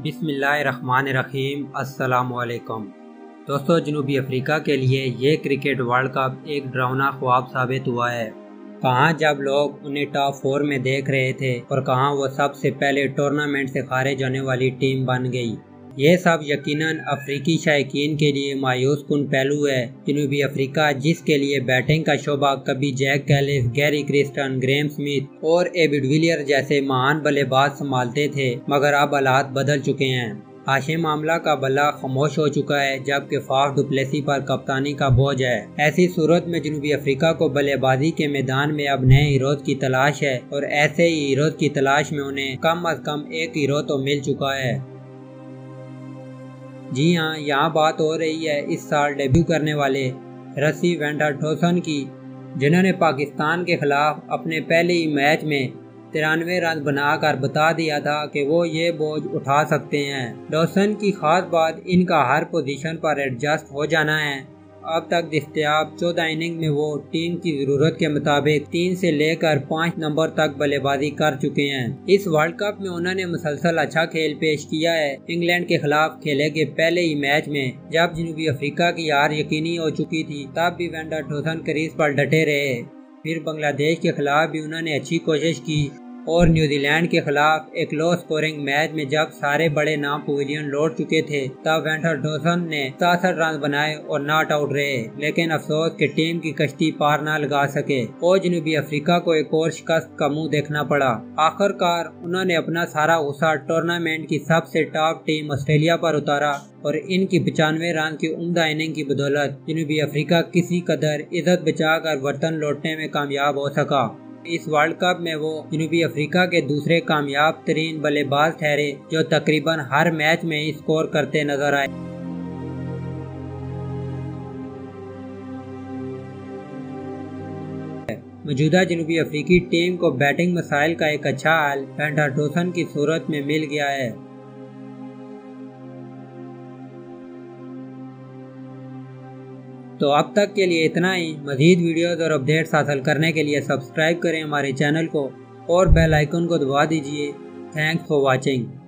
बिस्मिल्लाहिर्रहमानिर्रहीम। अस्सलामुअलैकुम दोस्तों, जनूबी अफ्रीका के लिए ये क्रिकेट वर्ल्ड कप एक डरावना ख्वाब साबित हुआ है। कहाँ जब लोग उन्हें टॉप 4 में देख रहे थे और कहाँ वो सबसे पहले टूर्नामेंट से खारिज होने वाली टीम बन गई। ये सब यकीनन अफ्रीकी शायकीन के लिए मायूस कुन पहलू है। जनूबी अफ्रीका जिसके लिए बैटिंग का शोबा कभी Jack Kallis, Gary Kirsten, Graeme Smith और एबी डिविलियर्स जैसे महान बल्लेबाज संभालते थे, मगर अब हालात बदल चुके हैं। हाशिम आमला का बल्ला खामोश हो चुका है, जबकि फाफ डु प्लेसी पर कप्तानी का बोझ है। ऐसी सूरत में जनूबी अफ्रीका को बल्लेबाजी के मैदान में अब नए हीरोज की तलाश है और ऐसे ही हीरोज की तलाश में उन्हें कम अज कम एक हीरो तो मिल चुका है। जी हाँ, यहाँ बात हो रही है इस साल डेब्यू करने वाले रसी वेंडरटोसन की, जिन्होंने पाकिस्तान के खिलाफ अपने पहले ही मैच में 93 रन बनाकर बता दिया था कि वो ये बोझ उठा सकते हैं। डॉसन की खास बात इनका हर पोजीशन पर एडजस्ट हो जाना है। अब तक दस्तयाब 14 इनिंग में वो टीम की जरूरत के मुताबिक 3 से लेकर 5 नंबर तक बल्लेबाजी कर चुके हैं। इस वर्ल्ड कप में उन्होंने मुसलसल अच्छा खेल पेश किया है। इंग्लैंड के खिलाफ खेले के पहले ही मैच में जब जनूबी अफ्रीका की हार यकीनी हो चुकी थी, तब भी वेंडरटोसन क्रीज पर डटे रहे। फिर बांग्लादेश के खिलाफ भी उन्होंने अच्छी कोशिश की और न्यूजीलैंड के खिलाफ एक लो स्कोरिंग मैच में जब सारे बड़े नाम पवेलियन लौट चुके थे, तब वेंडरटोसन ने 67 रन बनाए और नॉट आउट रहे। लेकिन अफसोस कि टीम की कश्ती पार ना लगा सके और जनूबी अफ्रीका को एक और शिकस्त का मुंह देखना पड़ा। आखिरकार उन्होंने अपना सारा गुस्सा टूर्नामेंट की सबसे टॉप टीम ऑस्ट्रेलिया पर उतारा और इनकी 95 रन की उम्दा इनिंग की बदौलत जनूबी अफ्रीका किसी कदर इज्जत बचाकर बर्तन लौटने में कामयाब हो सका। इस वर्ल्ड कप में वो जनूबी अफ्रीका के दूसरे कामयाब तरीन बल्लेबाज ठहरे, जो तकरीबन हर मैच में स्कोर करते नजर आए। मौजूदा जनूबी अफ्रीकी टीम को बैटिंग मसाइल का एक अच्छा हल वेंडरटोसन की सूरत में मिल गया है। तो अब तक के लिए इतना ही। मजीद वीडियोस और अपडेट्स हासिल करने के लिए सब्सक्राइब करें हमारे चैनल को और बेल आइकन को दबा दीजिए। Thanks for watching.